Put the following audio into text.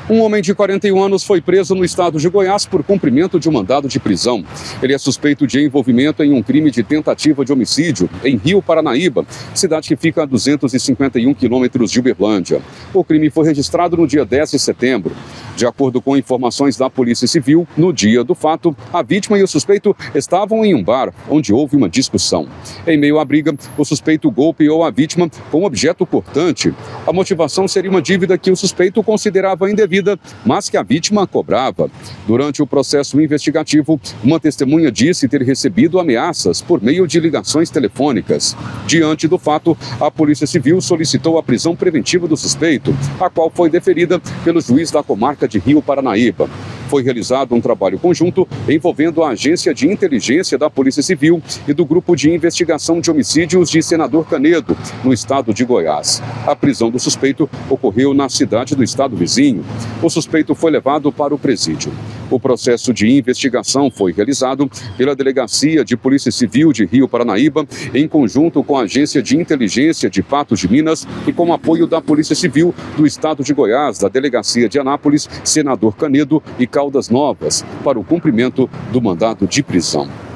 Um homem de 41 anos foi preso no estado de Goiás por cumprimento de um mandado de prisão. Ele é suspeito de envolvimento em um crime de tentativa de homicídio em Rio Paranaíba, cidade que fica a 251 quilômetros de Uberlândia. O crime foi registrado no dia 10 de setembro. De acordo com informações da Polícia Civil, no dia do fato, a vítima e o suspeito estavam em um bar, onde houve uma discussão. Em meio à briga, o suspeito golpeou a vítima com um objeto cortante. A motivação seria uma dívida que o suspeito considerava indevida, mas que a vítima cobrava. Durante o processo investigativo, uma testemunha disse ter recebido ameaças por meio de ligações telefônicas. Diante do fato, a Polícia Civil solicitou a prisão preventiva do suspeito, a qual foi deferida pelo juiz da comarca de Rio Paranaíba. Foi realizado um trabalho conjunto envolvendo a Agência de Inteligência da Polícia Civil e do Grupo de Investigação de Homicídios de Senador Canedo, no estado de Goiás. A prisão do suspeito ocorreu na cidade do estado vizinho. O suspeito foi levado para o presídio. O processo de investigação foi realizado pela Delegacia de Polícia Civil de Rio Paranaíba, em conjunto com a Agência de Inteligência de Patos de Minas e com apoio da Polícia Civil do estado de Goiás, da Delegacia de Anápolis, Senador Canedo e Caldas Novas, para o cumprimento do mandado de prisão.